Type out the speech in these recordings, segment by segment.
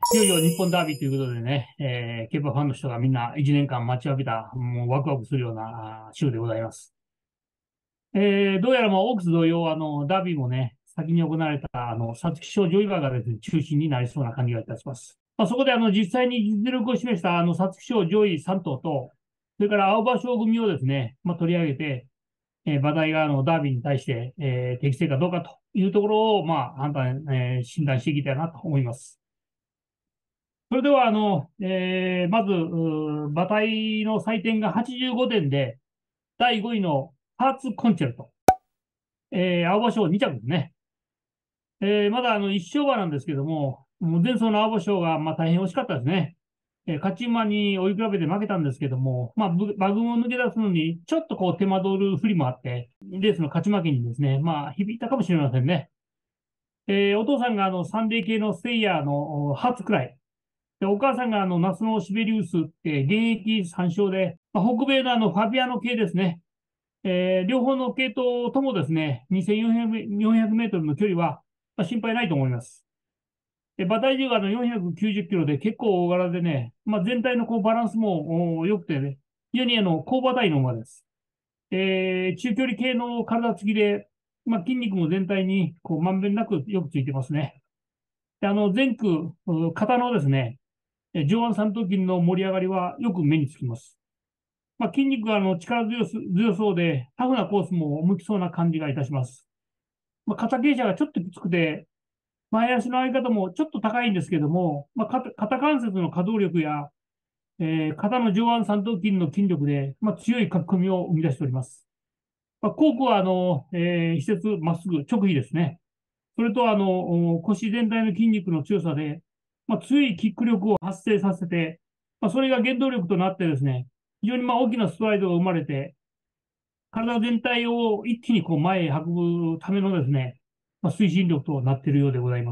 いよいよ日本ダービーということでね、競馬ファンの人がみんな1年間待ちわびた、もうワクワクするような週でございます。どうやらもうオークス同様、ダービーもね、先に行われた、皐月賞ジョイバーがですね、中心になりそうな感じがいたします。そこで、実際に実力を示した、皐月賞上位3頭と、それから青葉賞組をですね、取り上げて、馬体が、ダービーに対して、適正かどうかというところを、診断していきたいなと思います。それでは、まず、馬体の採点が85点で、第5位のハーツコンチェルト。青葉賞2着ですね。まだ一勝馬なんですけどもう前走の青葉賞が大変惜しかったですね。勝ち馬に追い比べて負けたんですけども、馬群を抜け出すのにちょっとこう手間取る不利もあって、レースの勝ち負けにですね、響いたかもしれませんね。お父さんがサンデー系のセイヤーのハーツくらい。で、お母さんが夏のシベリウスって現役参勝で、北米のファビアノ系ですね。両方の系統ともですね、2400メートルの距離は、心配ないと思います。馬体重が490キロで結構大柄でね、全体のこうバランスも良くてね、非常に高馬体の馬です。中距離系の体つきで、筋肉も全体にこうまんべんなくよくついてますね。で、前駆、肩のですね、上腕三頭筋の盛り上がりはよく目につきます。筋肉が強そうで、タフなコースも向きそうな感じがいたします。肩傾斜がちょっときつくて、前足の上げ方もちょっと高いんですけども、肩関節の可動力や、肩の上腕三頭筋の筋力で、強い書き込みを生み出しております。後駆は、施設まっすぐ直飛ですね。それと、腰全体の筋肉の強さで、強いキック力を発生させて、それが原動力となってですね、非常に大きなストライドが生まれて、体全体を一気にこう前へ運ぶためのですね、推進力となっているようでございます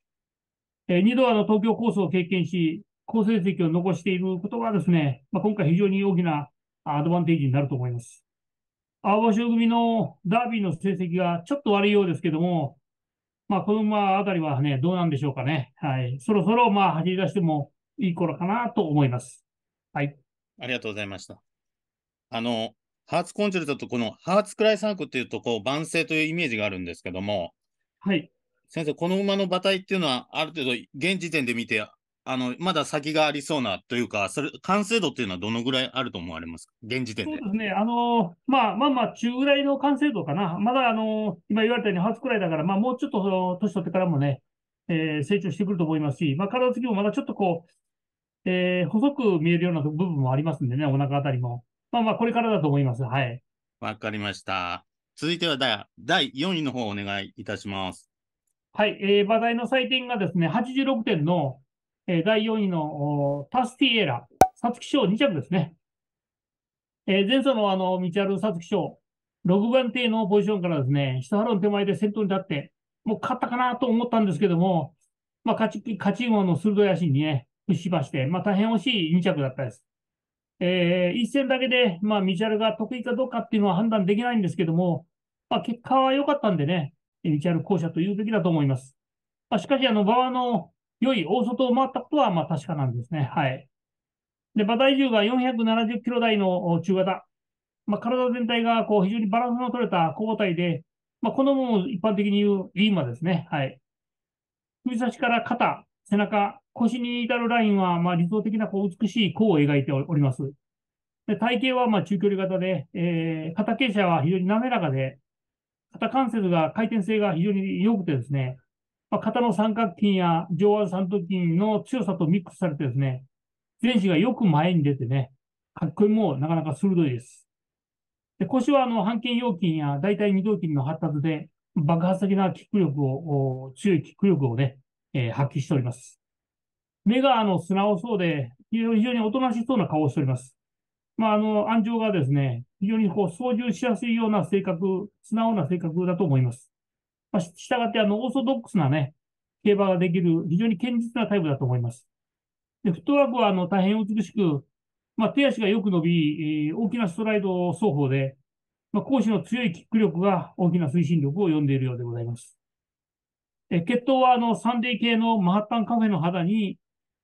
。2度東京コースを経験し、好成績を残していることがですね、今回非常に大きなアドバンテージになると思います。青葉賞組のダービーの成績がちょっと悪いようですけども、この馬あたりはね、どうなんでしょうかね。はい。そろそろ走り出してもいい頃かなと思います。はい。 ありがとうございました。あの、ハーツコンチェルトとこのハーツクライサークっていうと、こう、万世というイメージがあるんですけども、 はい。 先生、この馬の馬体っていうのは、ある程度、現時点で見て、まだ先がありそうなというか、完成度っていうのはどのぐらいあると思われますか、現時点で。 そうですね。中ぐらいの完成度かな。まだ、今言われたように初くらいだから、もうちょっと、年取ってからもね、成長してくると思いますし、体つきもまだちょっとこう、細く見えるような部分もありますんでね、お腹あたりも。これからだと思います。はい。 わかりました。続いては第4位の方をお願いいたします。 はい。馬体の採点がですね、86点の、第4位のタスティエーラ、皐月賞2着ですね。前走の道歩皐月賞、6番手のポジションからですね、一ハロン手前で先頭に立って、もう勝ったかなと思ったんですけども、勝ち馬の鋭い足にね、屈しまして、大変惜しい2着だったです。一戦だけで、道歩が得意かどうかっていうのは判断できないんですけども、結果は良かったんでね、道歩後者というべきだと思います。しかし、馬場の良い大外を回ったことは、確かなんですね。はい。で、馬体重が470キロ台の中型。体全体がこう非常にバランスの取れた小馬体で、このも一般的に言ういい馬ですね。はい。首差しから肩、背中、腰に至るラインは、理想的なこう美しい弧を描いております。で、体型は中距離型で、肩傾斜は非常に滑らかで、肩関節が回転性が非常に良くてですね、肩の三角筋や上腕三頭筋の強さとミックスされてですね、前肢がよく前に出てね、かっこいいもなかなか鋭いです。で、腰は半筋腰筋や大腿二頭筋の発達で、爆発的なキック力を、強いキック力をね、発揮しております。目が素直そうで、非常におとなしそうな顔をしております。安城がですね、非常にこう操縦しやすいような性格、素直な性格だと思います。したがって、オーソドックスなね、競馬ができる、非常に堅実なタイプだと思います。で、フットワークは、大変美しく、手足がよく伸び、大きなストライド走法で、攻守の強いキック力が大きな推進力を呼んでいるようでございます。血統は、サンデー系のマハッタンカフェの肌に、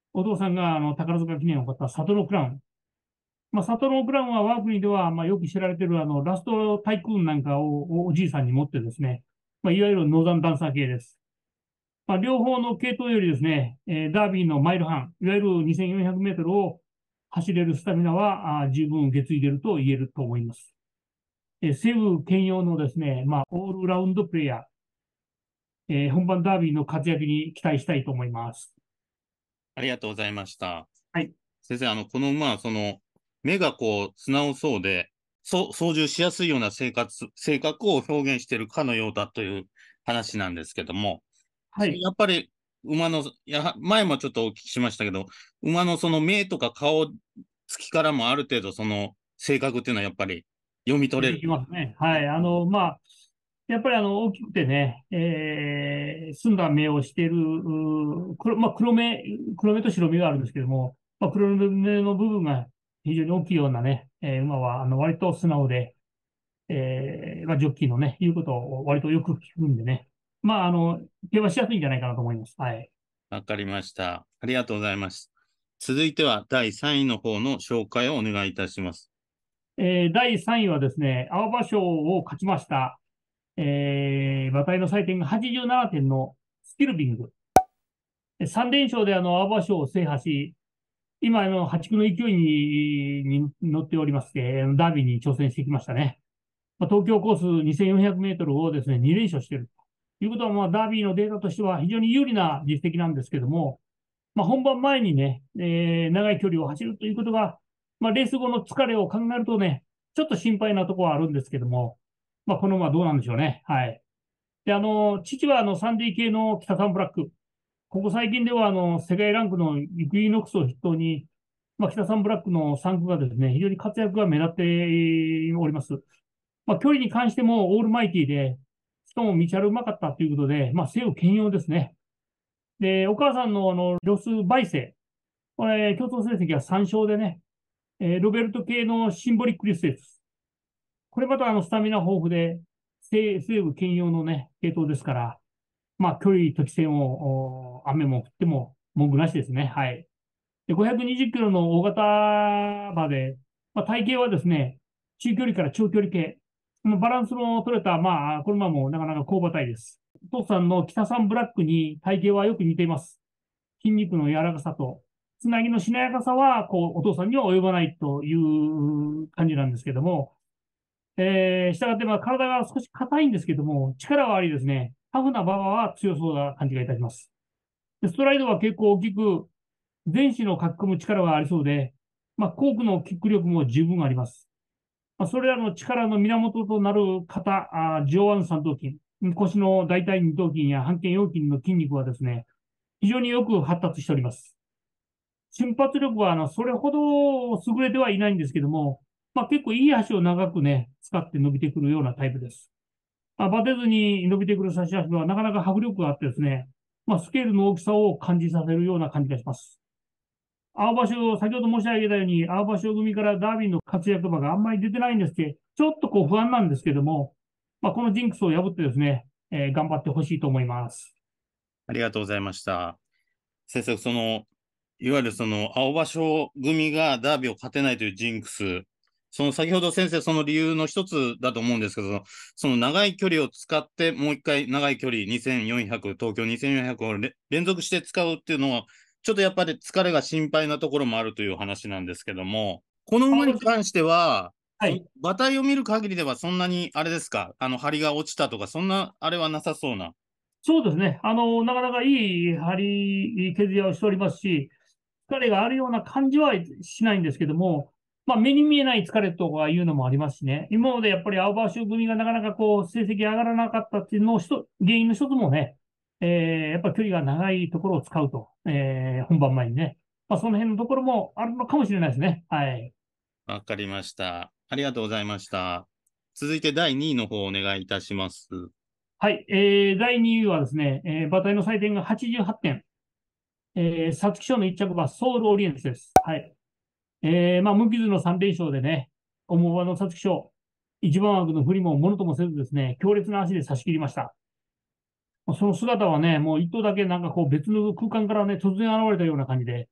お父さんが宝塚記念を買ったサトノクラウン。まあ、サトノクラウンは我が国では、まあ、よく知られているラストタイクーンなんかをおじいさんに持ってですね、まあ、いわゆるノーザンダンサー系です。まあ、両方の系統よりですね、ダービーのマイル半、いわゆる2400メートルを走れるスタミナは十分受け継いでいると言えると思います。西武兼用のですね、まあ、オールラウンドプレイヤー、本番ダービーの活躍に期待したいと思います。 ありがとうございました。 はい。 先生、この馬は、目が素直そうで、操縦しやすいような性格を表現しているかのようだという話なんですけども、 はい。 やっぱり、馬の、前もちょっとお聞きしましたけど、馬のその目とか顔つきからもある程度その性格っていうのはやっぱり読み取出てれる。 きますね。はい。まあ、やっぱり大きくてね、澄んだ目をしている、まあ、黒目と白目があるんですけども、まあ、黒目の部分が非常に大きいようなね、馬は、割と素直で、まあ、ジョッキーのね、言うことを割とよく聞くんでね、まあ、競馬しやすいんじゃないかなと思います。はい。 わかりました。ありがとうございます。続いては第3位の方の紹介をお願いいたします。 第3位はですね、青葉賞を勝ちました、馬体の採点が87点のスキルビング。3連勝で青葉賞を制覇し、今、破竹の勢いに乗っておりまして、ダービーに挑戦してきましたね。まあ、東京コース2400メートルをですね、2連勝しているということは、まあ、ダービーのデータとしては非常に有利な実績なんですけども、まあ、本番前にね、長い距離を走るということが、まあ、レース後の疲れを考えるとね、ちょっと心配なところはあるんですけども、まあ、この馬どうなんでしょうね。はい。で、父はサンデー系の北サンブラック。ここ最近では、世界ランクのイクイノックスを筆頭に、まあ、北サンブラックの3区がですね、非常に活躍が目立っております。まあ、距離に関してもオールマイティで、しかも道あるうまかったということで、まあ、西武兼用ですね。で、お母さんのロス・バイセ、これ、競争成績は3勝でね、ロベルト系のシンボリックリスです。これまたスタミナ豊富で、西武兼用のね、系統ですから、まあ、距離適正も、雨も降っても文句なしですね。はい。で、520キロの大型馬で、まあ、体型はですね、中距離から長距離系、バランスの取れた、まあ、この馬もなかなか高馬体です。お父さんの北さんブラックに体型はよく似ています。筋肉の柔らかさと、つなぎのしなやかさは、こう、お父さんには及ばないという感じなんですけども、したがって、まあ、体が少し硬いんですけども、力はありですね、タフな馬場は強そうな感じがいたします。でストライドは結構大きく、全身の書き込む力がありそうで、まあ、コークのキック力も十分あります。まあ、それらの力の源となる肩、上腕三頭筋、腰の大腿二頭筋や半腱腰筋の筋肉はですね、非常によく発達しております。瞬発力はそれほど優れてはいないんですけども、まあ、結構いい足を長くね、使って伸びてくるようなタイプです。まあ、バテずに伸びてくる差し足はなかなか迫力があってですね、まあ、スケールの大きさを感じさせるような感じがします。青葉賞、先ほど申し上げたように、青葉賞組からダービーの活躍馬があんまり出てないんですけど、ちょっとこう不安なんですけども、まあ、このジンクスを破ってですね、頑張ってほしいと思います。 ありがとうございました。先生、いわゆる青葉賞組がダービーを勝てないというジンクス、先ほど先生、その理由の一つだと思うんですけど、その長い距離を使って、もう一回長い距離2400、東京2400を連続して使うっていうのは、ちょっとやっぱり疲れが心配なところもあるという話なんですけども、この馬青葉賞、 に関しては、そのはい。 馬体を見る限りではそんなに、あれですか、張りが落ちたとか、そんなあれはなさそうな。 そうですね。なかなかいい張り削りをしておりますし、疲れがあるような感じはしないんですけども、まあ、目に見えない疲れとかいうのもありますしね。今までやっぱり青葉州組がなかなかこう、成績上がらなかったっていうのを原因の一つもね、やっぱり距離が長いところを使うと、本番前にね。まあ、その辺のところもあるのかもしれないですね。はい。 わかりました。ありがとうございました。続いて第2位の方お願いいたします。 はい。第2位はですね、馬体の採点が88点。皐月賞の1着はソウルオリエンスです。はい。まあ、無傷の3連勝でね、重馬の皐月賞、一番枠の振りもものともせずですね、強烈な足で差し切りました。その姿はね、もう一頭だけなんかこう別の空間からね、突然現れたような感じで、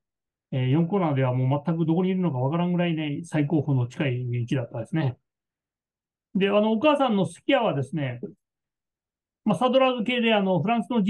4コーナーではもう全くどこにいるのかわからんぐらいね、最高峰の近い位置だったですね。で、お母さんのスキヤはですね、サドラーズ系でフランスの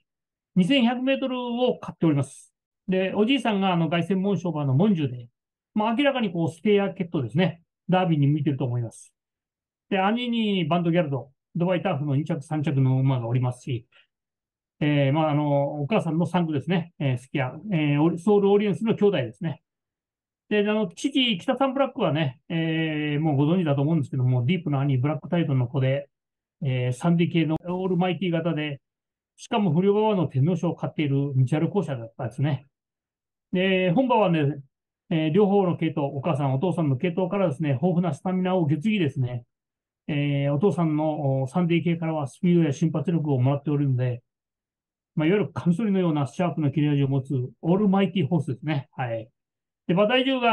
G3、2100メートルを買っております。で、おじいさんが凱旋門賞馬のモンジュで、明らかにこう、ステイヤーケットですね。ダービーに向いてると思います。で、兄にバンドギャルド、ドバイターフの2着、3着の馬がおりますし、お母さんの3区ですね。スキヤ、ソウルオリエンスの兄弟ですね。で、父、北サンブラックはね、もうご存知だと思うんですけども、ディープの兄、ブラックタイトンの子で、サンディ系のオールマイティ型で、しかも不良馬場の天皇賞を買っている道ある校舎だったんですね。で、本場はね、両方の系統、お母さん、お父さんの系統からですね、豊富なスタミナを受け継ぎですね、お父さんのサンディ系からはスピードや瞬発力をもらっておるので、いわゆるカミソリのようなシャープな切れ味を持つオールマイティホースですね。はい。で、馬体重が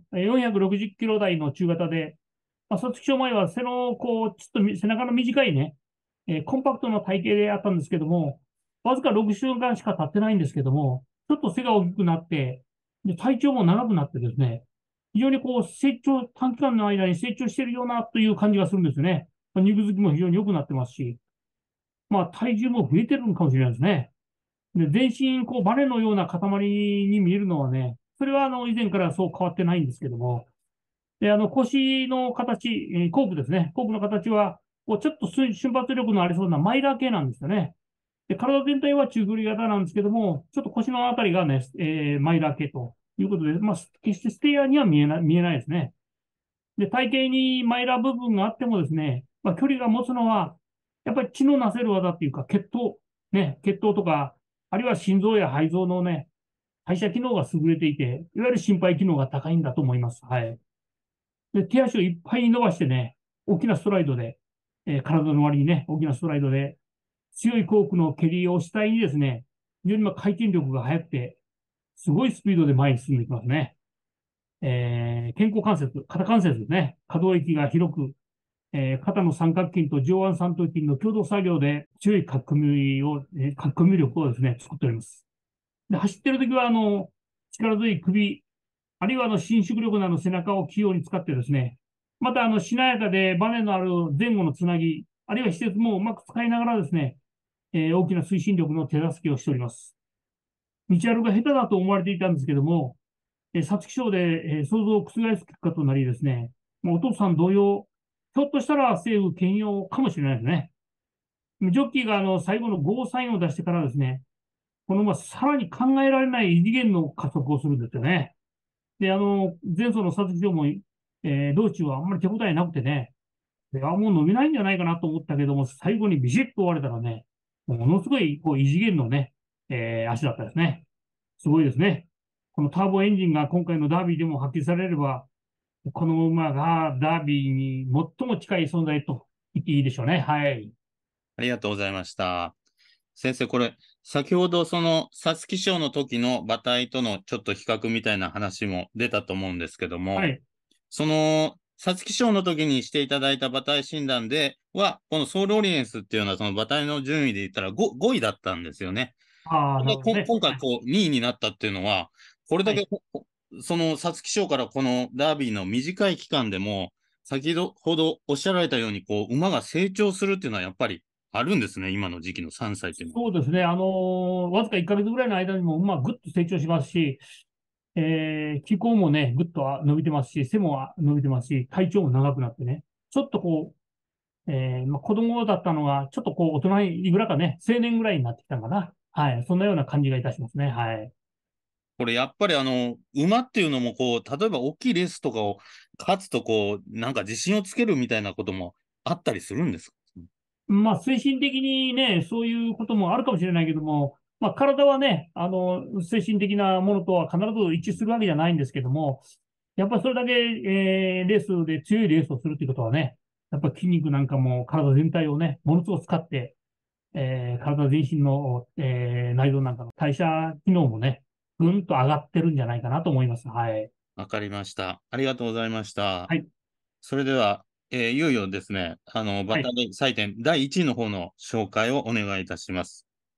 460キロ台の中型で、皐月賞前は背の、こう、ちょっと背中の短いね、コンパクトな体型であったんですけども、わずか6週間しか経ってないんですけども、ちょっと背が大きくなって、で、体長も長くなってですね、非常にこう、短期間の間に成長しているようなという感じがするんですよね。肉付きも非常に良くなってますし、体重も増えてるのかもしれないですね。で、全身、こう、バネのような塊に見えるのはね、それは以前からそう変わってないんですけども、で、腰の形、コークですね。コークの形は、こうちょっと瞬発力のありそうなマイラー系なんですよね。で、体全体は中距離型なんですけども、ちょっと腰のあたりがね、マイラー系ということで、決してステイヤーには見えないですね。で、体型にマイラー部分があってもですね、距離が持つのは、やっぱり血のなせる技っていうか、血糖とか、あるいは心臓や肺臓のね、代謝機能が優れていて、いわゆる心肺機能が高いんだと思います。はい。で、手足をいっぱいに伸ばしてね、大きなストライドで、体の割にね、大きなストライドで、強いコークの蹴りを主体にですね、非常に回転力が速くて、すごいスピードで前に進んでいきますね。肩甲関節、肩関節ですね。可動域が広く、肩の三角筋と上腕三頭筋の共同作業で強い書き込み力をですね、作っております。で、走ってるときは、力強い首、あるいは伸縮力のある背中を器用に使ってですね、またしなやかでバネのある前後のつなぎ、あるいは施設もうまく使いながらですね、大きな推進力の手助けをしております。道歩が下手だと思われていたんですけども、皐月賞で、想像を覆す結果となりですね、お父さん同様、ひょっとしたら西武兼用かもしれないですね。ジョッキーが最後のゴーサインを出してからですね、このさらに考えられない異次元の加速をするんですよね。で、前走の皐月賞も、道中はあんまり手応えなくてね、もう伸びないんじゃないかなと思ったけども、最後にビシッと終われたらね、ものすごい、こう、異次元のね、足だったですね。すごいですね。このターボエンジンが今回のダービーでも発揮されれば、この馬がダービーに最も近い存在と言っていいでしょうね。はい。 ありがとうございました。先生、これ、先ほどその皐月賞の時の馬体とのちょっと比較みたいな話も出たと思うんですけども、 はい。 その皐月賞の時にしていただいた馬体診断では、このソウルオリエンスっていうのはその馬体の順位で言ったら 5, 位だったんですよね。 ああ、なるほどね。 今回はい。 こう2位になったっていうのは、これだけはい。 その皐月賞からこのダービーの短い期間でも、先ほどおっしゃられたように、こう、馬が成長するっていうのはやっぱりあるんですね、今の時期の3歳っていうのは。 そうですね。わずか1ヶ月ぐらいの間にも馬はぐっと成長しますし、気候もね、ぐっと伸びてますし、背も伸びてますし、体長も長くなってね、ちょっとこう、子供だったのが、ちょっとこう、大人いくらかね、青年ぐらいになってきたのかな。はい。そんなような感じがいたしますね。はい。 これやっぱり馬っていうのもこう、例えば大きいレースとかを勝つとこう、なんか自信をつけるみたいなこともあったりするんですか？ 精神的にね、そういうこともあるかもしれないけども、体はね、精神的なものとは必ず一致するわけじゃないんですけども、やっぱりそれだけ、レースで強いレースをするということはね、やっぱり筋肉なんかも体全体をね、ものすごく使って、体全身の、内臓なんかの代謝機能もね、ぐんと上がってるんじゃないかなと思います。はい。 わかりました。ありがとうございました。 はい。 それでは、いよいよですね、バはい。 ター採点第1位の方の紹介をお願いいたします。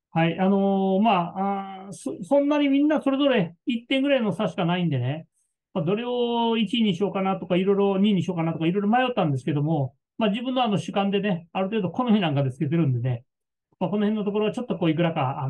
はい。まあ、そんなにみんなそれぞれ1点ぐらいの差しかないんでね。まあ、どれを1位にしようかなとか、いろいろ2位にしようかなとか、いろいろ迷ったんですけども、まあ自分の主観でね、ある程度好みなんかでつけてるんでね、まあ、この辺のところはちょっとこういくらか、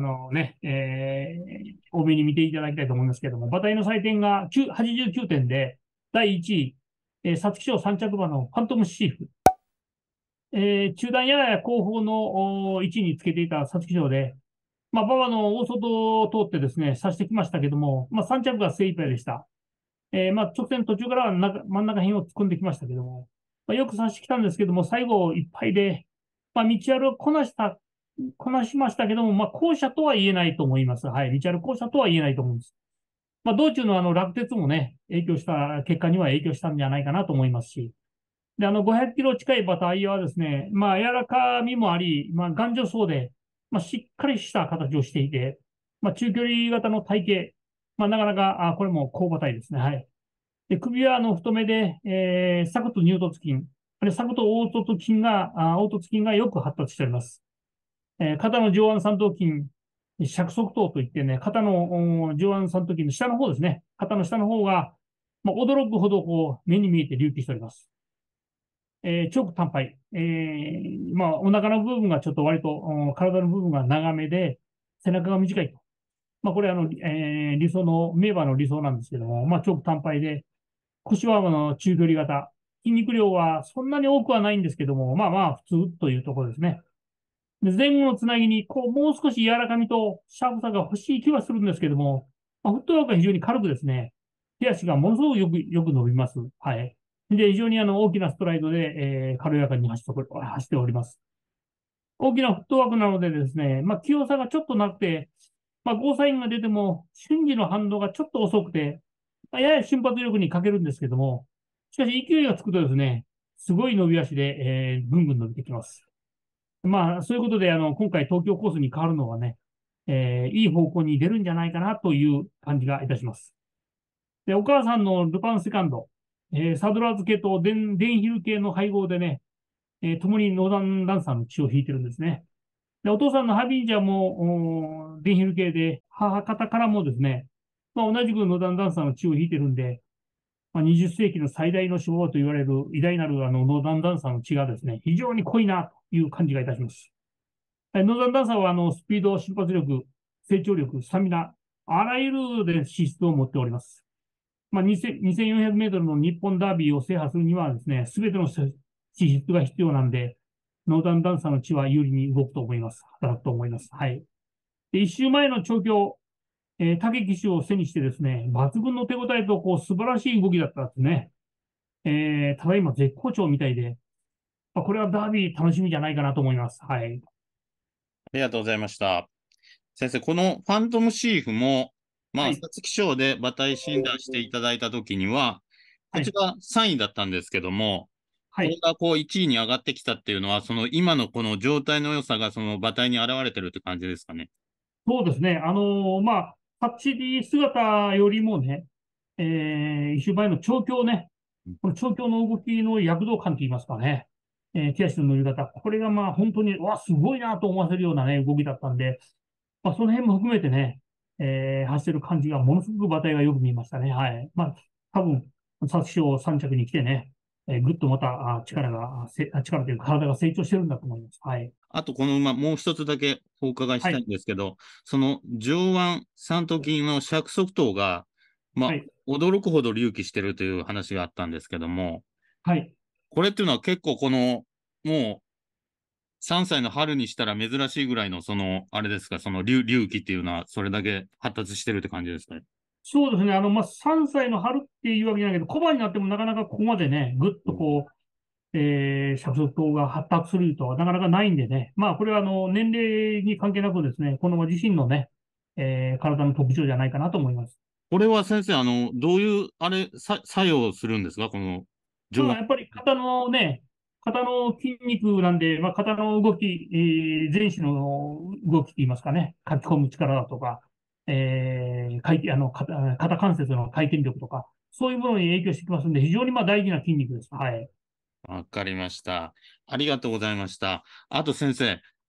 多めに見ていただきたいと思いますけども、馬体の採点が89点で、第1位、皐月賞3着馬のファントムシーフ。中段やや後方の位置につけていた皐月賞で、まあ、馬場の大外を通ってですね、差してきましたけども、まあ、3着が精一杯でした。まあ、直線途中からは真ん中辺を突っ込んできましたけども、まあ、よく差してきたんですけども、最後いっぱいで、まあ、道あるをこなしましたけども、まあ、後者とは言えないと思います。はい。道ある後者とは言えないと思うんです。まあ、道中の落鉄もね、結果には影響したんじゃないかなと思いますし、で、500キロ近い馬体はですね、まあ、柔らかみもあり、まあ、頑丈そうで、まあ、しっかりした形をしていて、まあ、中距離型の体型、まあ、なかなか、これも高馬体ですね。はい。で、首は太めで、鎖骨乳突筋、鎖骨凹凸筋がよく発達しております。肩の上腕三頭筋、尺側頭といってね、肩の上腕三頭筋の下の方ですね。肩の下の方が、まあ、驚くほどこう目に見えて隆起しております。チョーク短杯。まあ、お腹の部分がちょっと割と、体の部分が長めで、背中が短いと。まあ、これ理想の、名馬の理想なんですけども、まあ、チョーク短杯で、腰は中距離型。筋肉量はそんなに多くはないんですけども、まあまあ、普通というところですね。で、前後のつなぎに、こう、もう少し柔らかみとシャープさが欲しい気はするんですけども、まあ、フットワークが非常に軽くですね、手足がものすごくよく伸びます。はい。で、非常に大きなストライドで、軽やかに走っております。大きなフットワークなのでですね、まあ、器用さがちょっとなくて、まあ、ゴーサインが出ても、瞬時の反応がちょっと遅くて、まあ、やや瞬発力に欠けるんですけども、しかし勢いがつくとですね、すごい伸び足で、ぐんぐん伸びてきます。まあ、そういうことで、今回東京コースに変わるのはね、いい方向に出るんじゃないかなという感じがいたします。で、お母さんのルパンセカンド、サドラーズ系とデンヒル系の配合でね、共にノーダンダンサーの血を引いてるんですね。で、お父さんのハビンジャーも、デンヒル系で、母方からもですね、まあ、同じくノーダンダンサーの血を引いてるんで、まあ、20世紀の最大の手法と言われる偉大なるノーダンダンサーの血がですね、非常に濃いなという感じがいたします。ノーザンダンサーはスピード、瞬発力、成長力、スタミナ、あらゆるで資質を持っております。まあ、2400メートルの日本ダービーを制覇するにはですね、すべての資質が必要なんで、ノーザンダンサーの血は有利に動くと思います。働くと思います。はい。で、一周前の調教、竹騎手を背にしてですね、抜群の手応えとこう素晴らしい動きだったんですね。ただいま絶好調みたいで、まあ、これはダービー楽しみじゃないかなと思います。はい。 ありがとうございました。先生、このファントムシーフも、まあ、皐はい。 月賞で馬体診断していただいたときには、こはい。 ちら3位だったんですけども、 はい。 これがこう1位に上がってきたっていうのは、その今のこの状態の良さがその馬体に現れてるって感じですかね。 そうですね。まあ、パッチリ姿よりもね、一週前の調教ね、この調教の動きの躍動感といいますかね、手足の乗り方、これがまあ本当に、わ、すごいなと思わせるようなね、動きだったんで、まあ、その辺も含めてね、走ってる感じがものすごく馬体がよく見えましたね。はい。まあ、多分、皐月賞3着に来てね、ぐっとまた力というか体が成長してるんだと思います。はい。 あと、この馬、もう一つだけお伺いしはい。 たいんですけど、その上腕三頭筋の尺側頭が、まあ、 はい。 驚くほど隆起してるという話があったんですけども、 はい。 これっていうのは結構この、もう3歳の春にしたら珍しいぐらいの、その、あれですか、その隆起っていうのは、それだけ発達してるって感じですかね。 そうですね。まあ、3歳の春っていうわけじゃないけど、小判になってもなかなかここまでね、ぐっとこう、尺足等が発達するとはなかなかないんでね。まあ、これは年齢に関係なくですね、この自身のね、体の特徴じゃないかなと思います。 これは先生、どういう、作用するんですかこの上腕。 まあ、やっぱり肩の筋肉なんで、まあ、肩の動き、全身の動きといいますかね、書き込む力だとか、回転、肩関節の回転力とか、そういうものに影響してきますので、非常にまあ大事な筋肉です。はい。 わかりました。ありがとうございました。あと先生、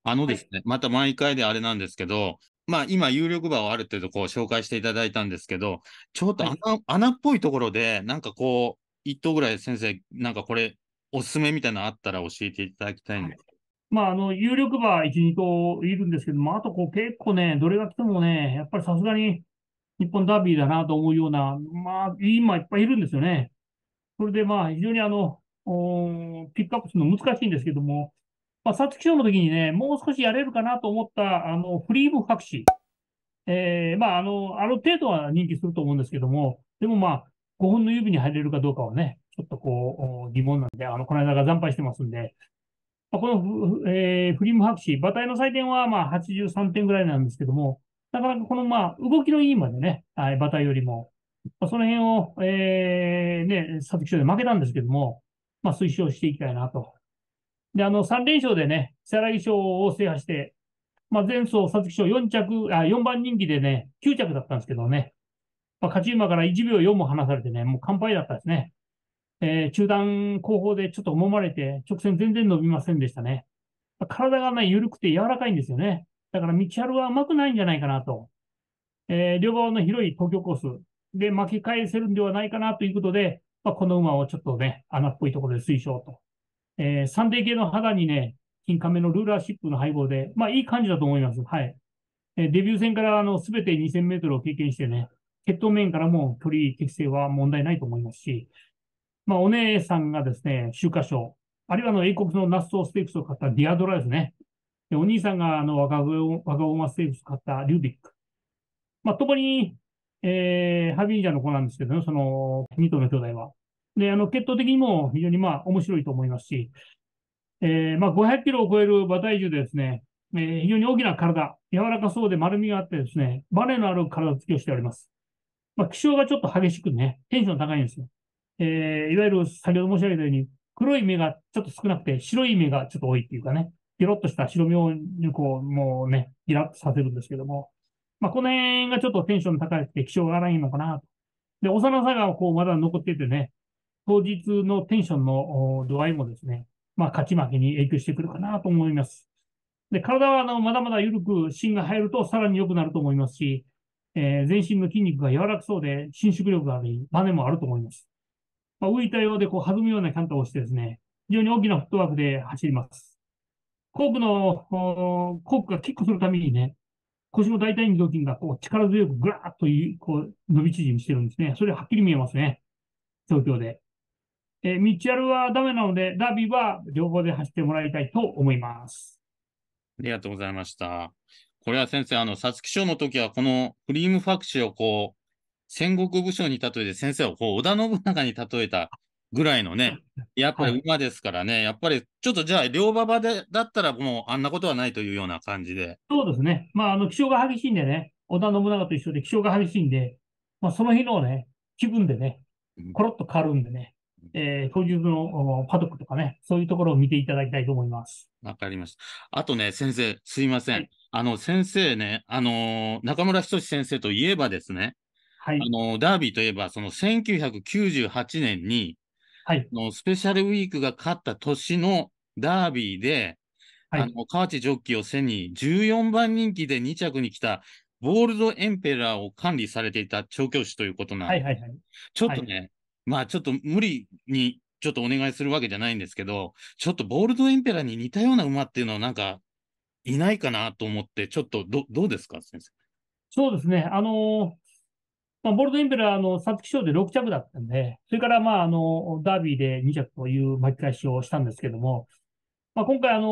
あのはい。 ですね、また毎回であれなんですけど、まあ今有力馬をある程度こう紹介していただいたんですけど、ちょっとはい。 穴っぽいところで、なんかこう、一頭ぐらい先生、なんかこれ、おすすめみたいなのあったら教えていただきたいんはい。 です。 まあ、有力馬1、2頭いるんですけども、あとこう結構ね、どれが来てもね、やっぱりさすがに日本ダービーだなと思うような、まあ、いい馬いっぱいいるんですよね。それでまあ、非常にピックアップするの難しいんですけども、まあ、皐月賞の時にね、もう少しやれるかなと思った、フリームファクシー。まあ、ある程度は人気すると思うんですけども、でもまあ、5本の指に入れるかどうかはね、ちょっとこう、疑問なんで、この間が惨敗してますんで、まあこのフリームファクシー、馬体の採点はまあ83点ぐらいなんですけども、なかなかこのまあ、動きのいいまでね、馬体よりも、まあ、その辺を、ね、皐月賞で負けたんですけども、まあ、推奨していきたいなと。で、3連勝でね、如月賞を制覇して、まあ、前走皐月賞4着、4番人気でね、9着だったんですけどね、まあ、勝ち馬から1秒4も離されてね、もう完敗だったですね。中段後方でちょっと揉まれて、直線全然伸びませんでしたね。体がね、緩くて柔らかいんですよね。だから道春は甘くないんじゃないかなと。両側の広い東京コースで巻き返せるんではないかなということで、まあ、この馬をちょっとね、穴っぽいところで推奨と。サンデー系の肌にね、金亀のルーラーシップの配合で、まあいい感じだと思います。はい。デビュー戦からすべて2000メートルを経験してね、血統面からも距離適正は問題ないと思いますし、まあお姉さんがですね、秋華賞、あるいは英国のナッソーステークスを買ったディアドラですね。で、お兄さんが若馬ステークス買ったリュービック。まあ、ともに、ハビージャーの子なんですけどね、その、2頭の兄弟は。で、血統的にも非常にまあ面白いと思いますし、まあ500キロを超える馬体重でですね、非常に大きな体、柔らかそうで丸みがあってですね、バネのある体つきをしております。まあ、気性がちょっと激しくね、テンション高いんですよ。いわゆる先ほど申し上げたように、黒い目がちょっと少なくて、白い目がちょっと多いっていうかね、ピロッとした白目をこう、もうね、ギラッとさせるんですけども、まあ、この辺がちょっとテンション高くて気性が荒いのかなと。で、幼さがこう、まだ残っていてね、当日のテンションの度合いもですね、まあ、勝ち負けに影響してくるかなと思います。で、体はまだまだ緩く芯が入るとさらに良くなると思いますし、全身の筋肉が柔らかそうで伸縮力があり、バネもあると思います。まあ、浮いたようでこう弾むようなキャンターをしてですね、非常に大きなフットワークで走ります。コークがキックするためにね、腰の大腿二頭筋がこう力強くぐらーっとこう伸び縮みしてるんですね。それははっきり見えますね。東京で。ミッチャルはダメなので、ダービーは両方で走ってもらいたいと思います。 ありがとうございました。これは先生、皐月賞の時は、このフリームファクシーをこう、戦国武将に例えて、先生をこう、織田信長に例えたぐらいのね、やっぱはい。 り馬ですからね、やっぱりちょっとじゃあ、両馬場で、だったらもうあんなことはないというような感じで。 そうですね。まあ、気性が激しいんでね、織田信長と一緒で気性が激しいんで、まあ、その日のね、気分でね、 うん。 コロッと変わるんでね、当日のパドックとかね、そういうところを見ていただきたいと思います。 わかりました。あとね、先生、すいません。 はい。 先生ね、中村仁先生といえばですね、 はい。 ダービーといえば、その1998年に、 はい。 スペシャルウィークが勝った年のダービーで、 はい。 河内ジョッキーを背に14番人気で2着に来たボールドエンペラーを管理されていた調教師ということなんはい。 で、 はい。はい。はい。 ちょっとね、まあちょっと無理にちょっとお願いするわけじゃないんですけど、ちょっとボールドエンペラーに似たような馬っていうのはなんかいないかなと思って、ちょっとどうですか、先生。 そうですね。まあ、ボルトインペラーの皐月賞で6着だったんで、それからまあ、ダービーで2着という巻き返しをしたんですけども、まあ、今回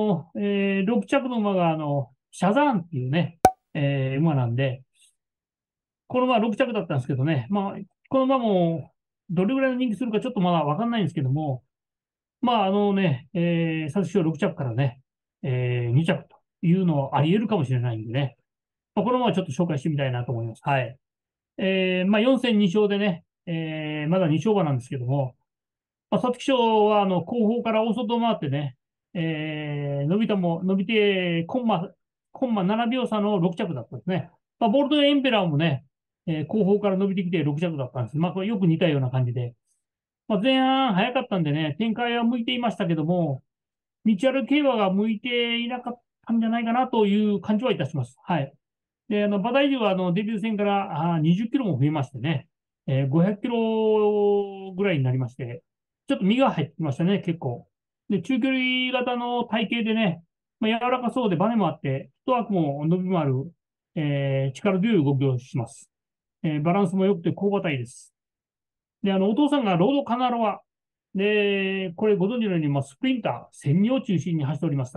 6着の馬がシャザーンっていうね、馬なんで、この馬6着だったんですけどね、まあ、この馬もどれぐらいの人気するかちょっとまだわかんないんですけども、まあ、皐月賞6着からね、2着というのはあり得るかもしれないんでね、まあ、この馬はちょっと紹介してみたいなと思います。はい。まあ、4戦2勝でね、まだ2勝馬なんですけども、まあ、皐月賞は後方から大外を回ってね、伸びて、コンマ7秒差の6着だったんですね。まあ、ボルトエンペラーもね、後方から伸びてきて6着だったんです。まあ、これよく似たような感じで。まあ、前半早かったんでね、展開は向いていましたけども、道歩競馬が向いていなかったんじゃないかなという感じはいたします。はい。で、馬体重はデビュー戦から20キロも増えましてね、500キロぐらいになりまして、ちょっと身が入ってきましたね、結構。で、中距離型の体型でね、まあ、柔らかそうでバネもあって、フットワークも伸びもある、力強い動きをします。バランスも良くて高馬体です。で、お父さんがロードカナロア。で、これご存知のように、まあ、スプリンター、1002を中心に走っておりました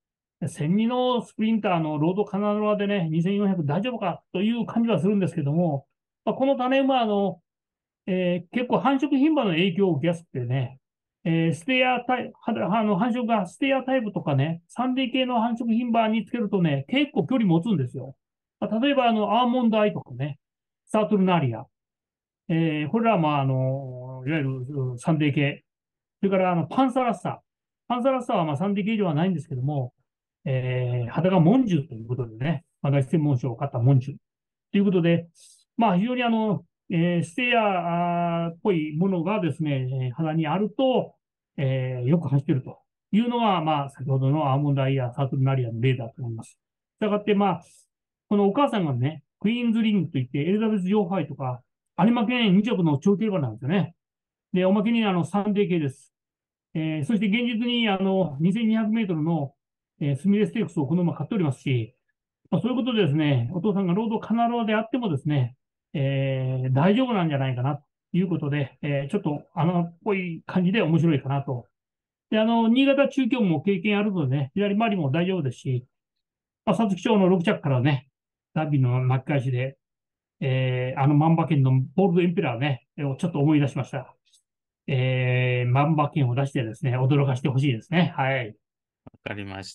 。1002のスプリンターのロードカナロアでね、2400大丈夫かという感じはするんですけども、まあ、この種馬結構繁殖牝馬の影響を受けやすくてね、ステアタイプ、繁殖がステアタイプとかね、サンデー系の繁殖牝馬につけるとね、結構距離持つんですよ。まあ、例えばアーモンドアイとかね、サートルナリア、これらはまあいわゆるサンデー系、それからパンサラッサ。パンサラッサはまあサンデー系ではないんですけども、肌がモンジュということでね、まあ、外専門賞を買ったモンジュということで、まあ非常にステアっぽいものがですね、肌にあると、よく走っているというのが、まあ先ほどのアーモンドアイやサートルナリアの例だと思います。したがってまあ、このお母さんがね、クイーンズリングといってエリザベス女王杯とか、有馬記念2着の長距離馬なんですよね。で、おまけにサンデー系です。そして現実に2200メートルの、スミレステークスをこの馬買っておりますし、まあ、そういうことでですね、お父さんがロードカナロアであってもですね、大丈夫なんじゃないかなということで、ちょっと穴っぽい感じで面白いかなと。で、新潟中京も経験あるのでね、左回りも大丈夫ですし、まあ、皐月賞の6着からね、ダービーの巻き返しで、万馬券のボールドエンペラーね、をちょっと思い出しました。万馬券を出してですね、驚かしてほしいですね。はい。 わかりました。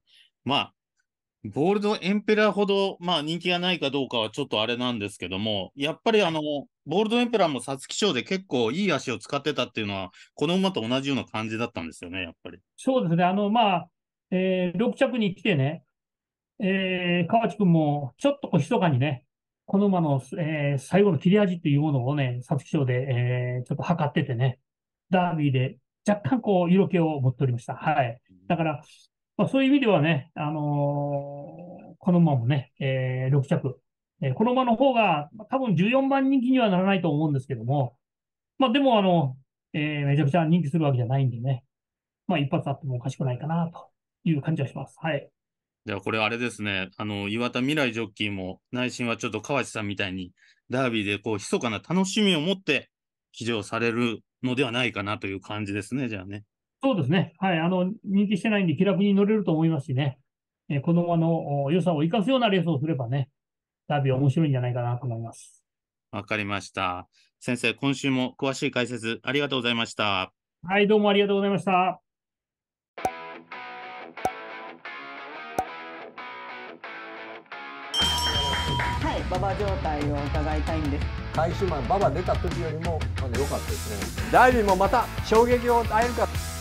まあ、ボールドエンペラーほど、まあ、人気がないかどうかはちょっとあれなんですけども、やっぱりボールドエンペラーも皐月賞で結構いい足を使ってたっていうのは、この馬と同じような感じだったんですよね、やっぱり。 そうですね。まあ、6着に来てね、河内くんもちょっとこう密かにね、この馬の、最後の切れ味っていうものをね、皐月賞で、ちょっと測っててね、ダービーで若干こう色気を持っておりました。はい。だから、まあ、そういう意味ではね、この馬もね、6着。この馬の方が多分14番人気にはならないと思うんですけども、まあでもめちゃくちゃ人気するわけじゃないんでね、まあ一発あってもおかしくないかなという感じはします。はい。 じゃあこれあれですね、岩田未来ジョッキーも内心はちょっと河内さんみたいに、ダービーでこう、密かな楽しみを持って騎乗されるのではないかなという感じですね、じゃあね。 そうですね。はい。人気してないんで気楽に乗れると思いますしね。この馬の良さを生かすようなレースをすればね、ダービーは面白いんじゃないかなと思います。 わかりました。先生、今週も詳しい解説ありがとうございました。 はい、どうもありがとうございました。 はい、馬場状態を伺いたいんです。 開始馬、馬場出た時よりもまだ良かったですね。 ダービーもまた衝撃を与えるか。